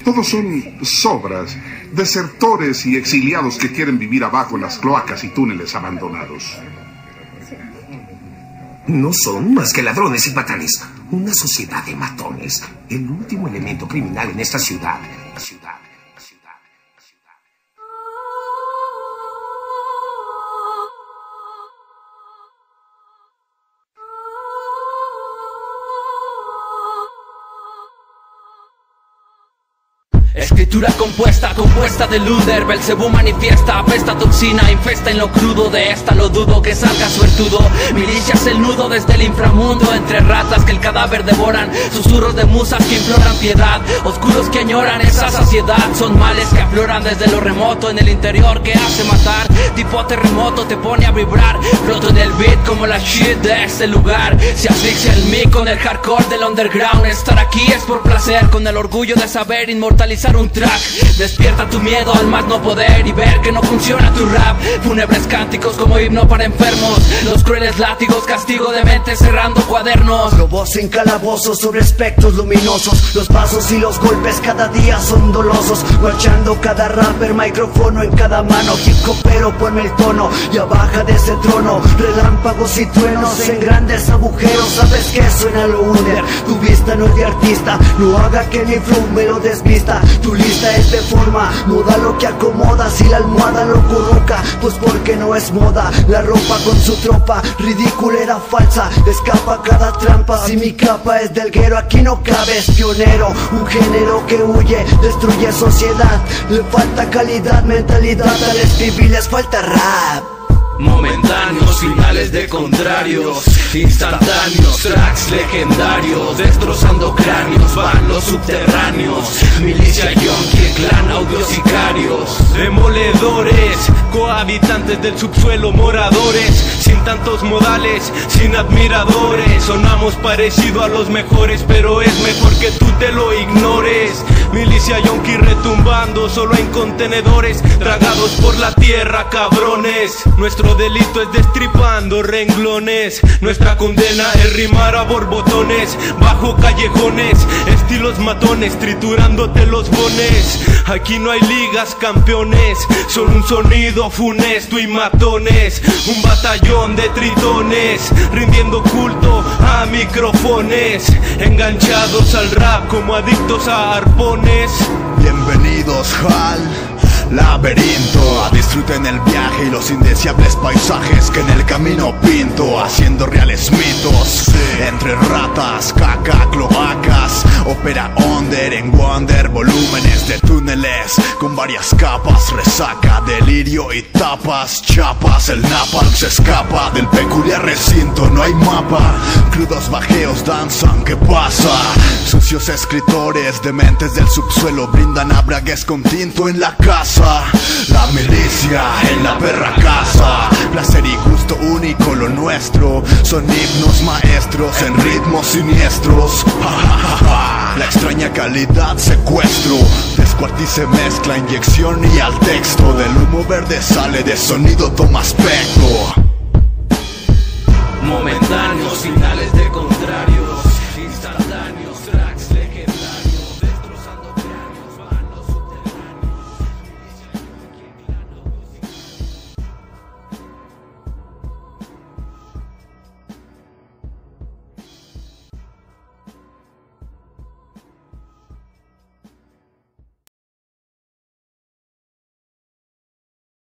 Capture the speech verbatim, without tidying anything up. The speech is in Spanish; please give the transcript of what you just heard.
Todos son sobras, desertores y exiliados que quieren vivir abajo en las cloacas y túneles abandonados. No son más que ladrones y patanes. Una sociedad de matones. El último elemento criminal en esta ciudad. Ciudad. Escritura compuesta, compuesta de Luder. Belcebú manifiesta, apesta toxina, infesta en lo crudo de esta, lo dudo que salga suertudo. Milicias el nudo desde el inframundo, entre ratas que el cadáver devoran, susurros de musas que imploran piedad, oscuros que añoran esa saciedad. Son males que afloran desde lo remoto, en el interior que hace matar. Tipo terremoto te pone a vibrar, floto en el beat como la shit de este lugar. Se asfixia el mic con el hardcore del underground. Estar aquí es por placer, con el orgullo de saber inmortalizar un track. Despierta tu miedo al más no poder y ver que no funciona tu rap. Fúnebres cánticos como himno para enfermos, los crueles látigos, castigo de mente cerrando cuadernos. Lobos en calabozos sobre espectros luminosos, los pasos y los golpes cada día son dolosos. Marchando cada rapper, micrófono en cada mano. Hip hopero, ponme el tono, ya baja de ese trono. Relámpagos y truenos en grandes agujeros, sabes que suena lo under. Tu vista no es de artista, no haga que mi flow me lo desvista. Tu lista es de forma, moda lo que acomoda. Si la almohada lo coloca, pues porque no es moda. La ropa con su tropa, ridícula era falsa. Escapa cada trampa, si mi capa es del guero, aquí no cabes pionero. Un género que huye, destruye sociedad. Le falta calidad, mentalidad, al escribir les falta rap. Momentáneos, finales de contrarios, instantáneos, tracks legendarios, destrozando cráneos, van los subterráneos, milicia yonki, clan, audios sicarios, demoledores, cohabitantes del subsuelo, moradores, sin tantos modales, sin admiradores. Sonamos parecido a los mejores, pero es mejor que tú te lo ignores. Milicia yonki retumbando, solo en contenedores, tragados por la tierra, cabrones. Nuestro delito es destripando renglones, nuestra condena es rimar a borbotones, bajo callejones, estilos matones, triturándote los bones. Aquí no hay ligas campeones, solo un sonido funesto y matones. Un batallón de tritones, rindiendo culto a micrófones, enganchados al rap como adictos a arpones. Bienvenidos al laberinto, disfruten el viaje y los indeseables paisajes que en el camino pinto, haciendo reales mitos, entre ratas, caca, cloacas, ópera under en wonder, volúmenes de túneles con varias capas, resaca, delirio y tapas, chapas, el napalm se escapa del peculiar recinto, no hay mapa, crudos bajeos danzan, ¿qué pasa? Sucios escritores, dementes del subsuelo, brindan abragues con tinto en la casa. La milicia en la perra casa, placer y gusto único lo nuestro, son himnos maestros en ritmos siniestros. La extraña calidad secuestro, descuartice mezcla, inyección y al texto, del humo verde sale, de sonido toma aspecto. Momentáneos,